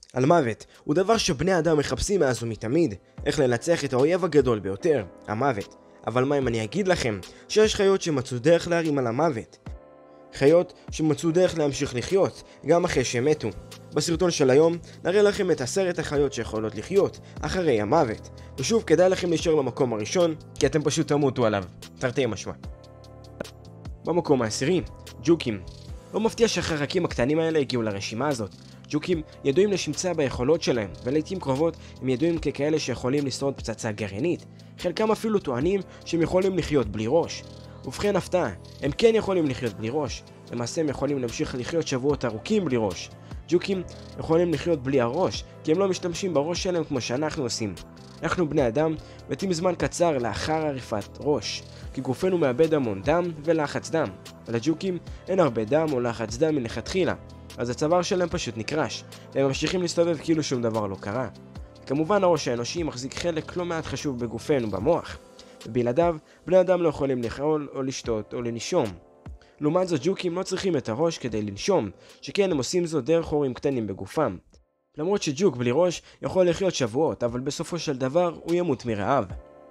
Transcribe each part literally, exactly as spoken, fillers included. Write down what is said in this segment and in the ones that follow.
על מוות, הוא דבר שבני אדם מחפשים מאז ומתמיד, איך לנצח את האויב הגדול ביותר, המוות. אבל מה אם אני אגיד לכם שיש חיות שמצאו דרך להרים על המוות? חיות שמצאו דרך להמשיך לחיות, גם אחרי שמתו. בסרטון של היום נראה לכם את עשרת החיות שיכולות לחיות אחרי המוות. ושוב, כדאי לכם להישאר למקום הראשון, כי אתם פשוט תמותו עליו, תרתי משמע. במקום העשירי, ג'וקים. לא מפתיע שהחרקים הקטנים האלה הגיעו לרשימה הזאת. ג'וקים ידועים לשמצה ביכולות שלהם, ולעיתים קרובות הם ידועים ככאלה שיכולים לשרוד פצצה גרעינית. חלקם אפילו טוענים שהם יכולים לחיות בלי ראש. ובכן הפתעה, הם כן יכולים לחיות בלי ראש. למעשה הם יכולים להמשיך לחיות שבועות ארוכים בלי ראש. ג'וקים יכולים לחיות בלי הראש, כי הם לא משתמשים בראש שלהם כמו שאנחנו עושים. אנחנו בני אדם מתים זמן קצר לאחר עריפת ראש, כי גופנו מאבד המון דם ולחץ דם. לג'וקים אין הרבה דם או לחץ דם מלכתחילה, אז הצוואר שלהם פשוט נקרש, והם ממשיכים להסתובב כאילו שום דבר לא קרה. כמובן הראש האנושי מחזיק חלק לא מעט חשוב בגופנו במוח, ובלעדיו בני אדם לא יכולים לאכול או לשתות או לנשום. לעומת זאת ג'וקים לא צריכים את הראש כדי לנשום, שכן הם עושים זאת דרך חורים קטנים בגופם. למרות שג'וק בלי ראש יכול לחיות שבועות, אבל בסופו של דבר הוא ימות מרעב.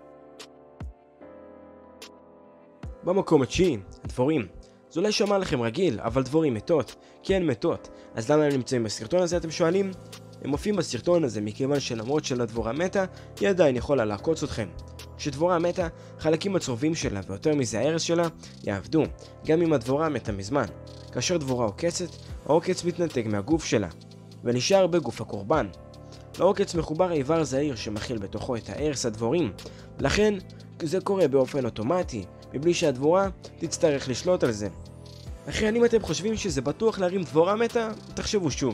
במקום התשיעי, דבורים. זה אולי שמע לכם רגיל, אבל דבורים מתות, כי הן מתות. אז למה הם נמצאים בסרטון הזה אתם שואלים? הם מופיעים בסרטון הזה מכיוון שלמרות שלדבורה מתה, היא עדיין יכולה לעקוץ אתכם. כשדבורה מתה, חלקים הצורבים שלה ויותר מזה הערס שלה יעבדו, גם אם הדבורה מתה מזמן. כאשר דבורה עוקצת, העוקץ מתנתק מהגוף שלה, ונשאר בגוף הקורבן. לעוקץ מחובר איבר זעיר שמכיל בתוכו את הערס הדבורים, לכן זה קורה באופן אוטומטי, מבלי שהדבורה תצטרך לשלוט על זה. לכן אם אתם חושבים שזה בטוח להרים דבורה מתה, תחשבו שוב.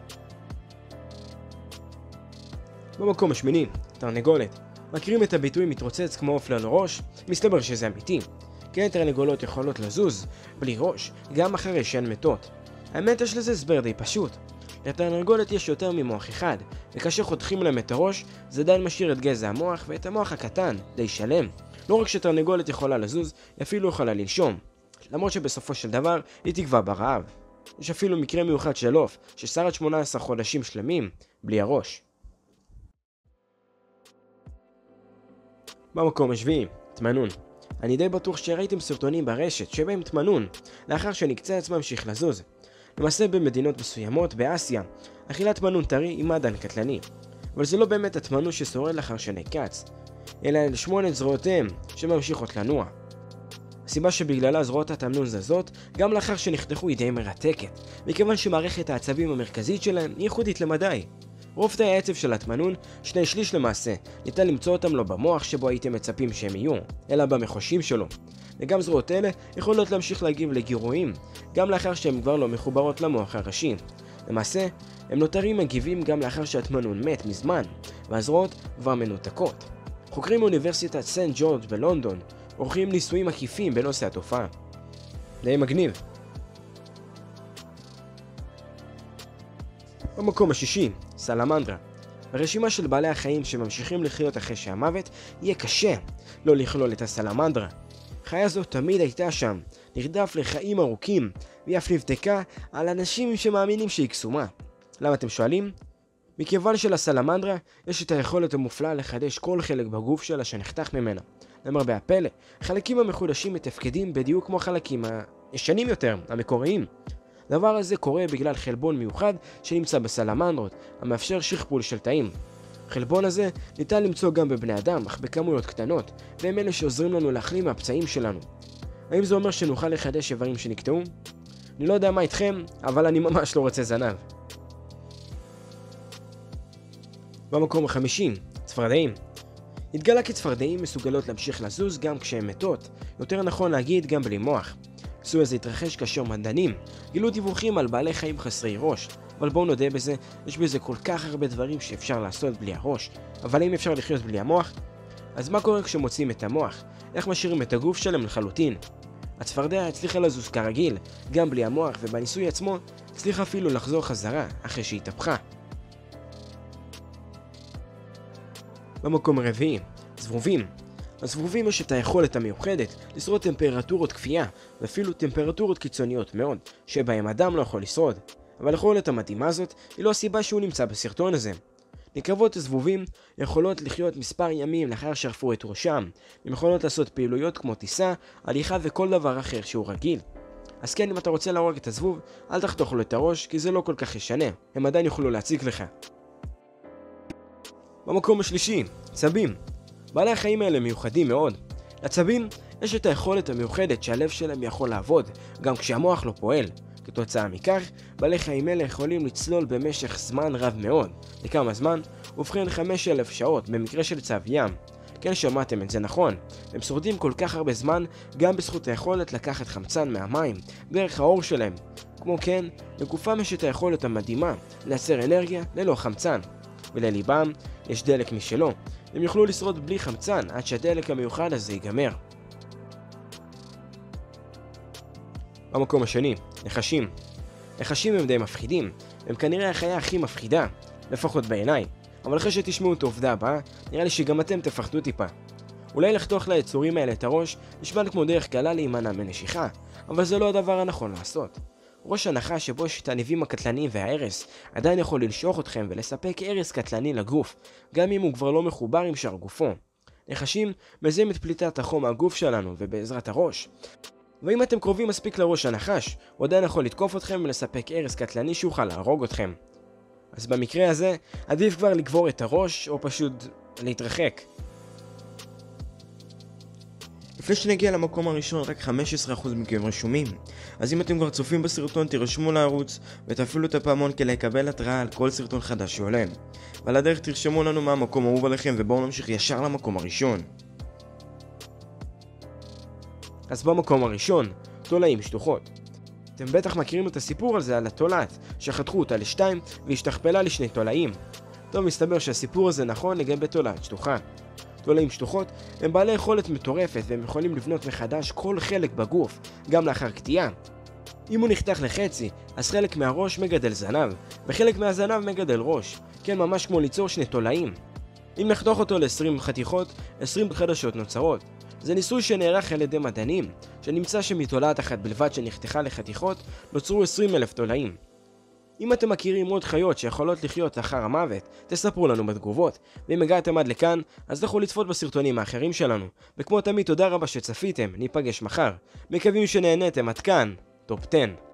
במקום השמיני, תרנגולת. מכירים את הביטוי מתרוצץ כמו עוף ללא ראש? מסתבר שזה אמיתי. כן, תרנגולות יכולות לזוז בלי ראש, גם אחרי שהן מתות. האמת יש לזה הסבר די פשוט. לתרנגולת יש יותר ממוח אחד, וכאשר חותכים להם את הראש, זה עדיין משאיר את גזע המוח ואת המוח הקטן, די שלם. לא רק שתרנגולת יכולה לזוז, היא אפילו יכולה לנשום. למרות שבסופו של דבר היא תגווע ברעב. יש אפילו מקרה מיוחד של עוף, ששרד שמונה עשרה חודשים שלמים בלי הראש. במקום השביעי, תמנון. אני די בטוח שראיתם סרטונים ברשת שבהם תמנון, לאחר שנקצה עצמם המשיך לזוז. למעשה במדינות מסוימות באסיה, אכילת תמנון טרי היא מעדן קטלני. אבל זה לא באמת התמנון ששורד לאחר שנקץ, אלא אל שמונה זרועותיהם שממשיכות לנוע. הסיבה שבגללה זרועות התמנון זזות, גם לאחר שנחתכו היא די מרתקת, מכיוון שמערכת העצבים המרכזית שלהם היא ייחודית למדי. רוב תאי העצב של התמנון, שני שליש למעשה, ניתן למצוא אותם לא במוח שבו הייתם מצפים שהם יהיו, אלא במחושים שלו. וגם זרועות אלה יכולות להמשיך להגיב לגירויים, גם לאחר שהן כבר לא מחוברות למוח הראשי. למעשה, הם נותרים מגיבים גם לאחר שהתמנון מת מזמן, והזרועות כבר מנותקות. חוקרים מאוניברסיטת סנט ג'ורג' בלונדון עורכים ניסויים מקיפים בנושא התופעה. די מגניב. במקום השישי, סלמנדרה. ברשימה של בעלי החיים שממשיכים לחיות אחרי שהמוות, יהיה קשה לא לכלול את הסלמנדרה. חיה זו תמיד הייתה שם, נרדף לחיים ארוכים, והיא אף נבדקה על אנשים שמאמינים שהיא קסומה. למה אתם שואלים? מכיוון שלסלמנדרה יש את היכולת המופלאה לחדש כל חלק בגוף שלה שנחתך ממנה. למרבה הפלא, חלקים המחודשים מתפקדים בדיוק כמו חלקים הישנים יותר, המקוריים. הדבר הזה קורה בגלל חלבון מיוחד שנמצא בסלמנדרות, המאפשר שכפול של תאים. החלבון הזה ניתן למצוא גם בבני אדם, אך בכמויות קטנות, והם אלה שעוזרים לנו להחלים מהפצעים שלנו. האם זה אומר שנוכל לחדש איברים שנקטעו? אני לא יודע מה איתכם, אבל אני ממש לא רוצה זנב. במקום החמישי, צפרדעים. התגלה כי צפרדעים מסוגלות להמשיך לזוז גם כשהן מתות, יותר נכון להגיד גם בלי מוח. ניסוי הזה התרחש כאשר מדענים גילו דיווחים על בעלי חיים חסרי ראש, אבל בואו נודה בזה, יש בזה כל כך הרבה דברים שאפשר לעשות בלי הראש. אבל אם אפשר לחיות בלי המוח, אז מה קורה כשמוצאים את המוח? איך משאירים את הגוף שלהם לחלוטין? הצפרדע הצליחה לזוז כרגיל, גם בלי המוח, ובניסוי עצמו הצליחה אפילו לחזור חזרה אחרי שהתהפכה. במקום הרביעי, זבובים. לזבובים יש את היכולת המיוחדת לשרוד טמפרטורות כפייה, ואפילו טמפרטורות קיצוניות מאוד, שבהם אדם לא יכול לשרוד. אבל היכולת המדהימה הזאת היא לא הסיבה שהוא נמצא בסרטון הזה. נקבות הזבובים יכולות לחיות מספר ימים לאחר שרפו את ראשם, הן יכולות לעשות פעילויות כמו טיסה, הליכה וכל דבר אחר שהוא רגיל. אז כן, אם אתה רוצה להרוג את הזבוב, אל תחתוך לו את הראש, כי זה לא כל כך ישנה, הם עדיין יוכלו להציק לך. במקום השלישי, צבים. בעלי החיים האלה מיוחדים מאוד. לצבים יש את היכולת המיוחדת שהלב שלהם יכול לעבוד, גם כשהמוח לא פועל. כתוצאה מכך, בעלי חיים אלה יכולים לצלול במשך זמן רב מאוד. לכמה זמן? ובכן חמשת אלפים שעות במקרה של צב ים. כן, שמעתם את זה נכון. הם שורדים כל כך הרבה זמן גם בזכות היכולת לקחת חמצן מהמים, דרך האור שלהם. כמו כן, לגופם יש את היכולת המדהימה לייצר אנרגיה ללא חמצן. ולליבם יש דלק משלו. הם יוכלו לשרוד בלי חמצן עד שהדלק המיוחד הזה ייגמר. במקום השני, נחשים. נחשים הם די מפחידים, הם כנראה החיה הכי מפחידה, לפחות בעיניי. אבל אחרי שתשמעו את העובדה הבאה, נראה לי שגם אתם תפחדו טיפה. אולי לחתוך ליצורים האלה את הראש נשמע כמו דרך קלה להימנע מנשיכה, אבל זה לא הדבר הנכון לעשות. ראש הנחש שבו יש את הניבים הקטלניים וההרס עדיין יכול לנשוך אתכם ולספק הרס קטלני לגוף, גם אם הוא כבר לא מחובר עם שאר גופו. נחשים מזהים את פליטת החום מהגוף שלנו ובעזרת הראש. ואם אתם קרובים מספיק לראש הנחש, הוא עדיין יכול לתקוף אתכם ולספק הרס קטלני שיוכל להרוג אתכם. אז במקרה הזה, עדיף כבר לקבור את הראש או פשוט להתרחק. לפני שנגיע למקום הראשון, רק חמישה עשר אחוז מכם רשומים. אז אם אתם כבר צופים בסרטון, תירשמו לערוץ ותפעילו את הפעמון כדי לקבל התראה על כל סרטון חדש שעולה. ועל הדרך תרשמו לנו מה המקום אהוב עליכם ובואו נמשיך ישר למקום הראשון. אז במקום הראשון, תולעים שטוחות. אתם בטח מכירים את הסיפור על זה, על התולעת, שחתכו אותה לשתיים והשתכפלה לשני תולעים. טוב, מסתבר שהסיפור הזה נכון לגבי תולעת שטוחה. תולעים שטוחות הם בעלי יכולת מטורפת והם יכולים לבנות מחדש כל חלק בגוף, גם לאחר קטיעה. אם הוא נחתך לחצי, אז חלק מהראש מגדל זנב, וחלק מהזנב מגדל ראש, כן, ממש כמו ליצור שני תולעים. אם נחתוך אותו ל-עשרים חתיכות, עשרים חדשות נוצרות. זה ניסוי שנערך על ידי מדענים, שנמצא שמתולעת אחת בלבד שנחתכה לחתיכות, נוצרו עשרים אלף תולעים. אם אתם מכירים עוד חיות שיכולות לחיות אחר המוות, תספרו לנו בתגובות. ואם הגעתם עד לכאן, אז תוכלו לצפות בסרטונים האחרים שלנו. וכמו תמיד, תודה רבה שצפיתם, ניפגש מחר. מקווים שנהנתם. עד כאן, טופ עשר.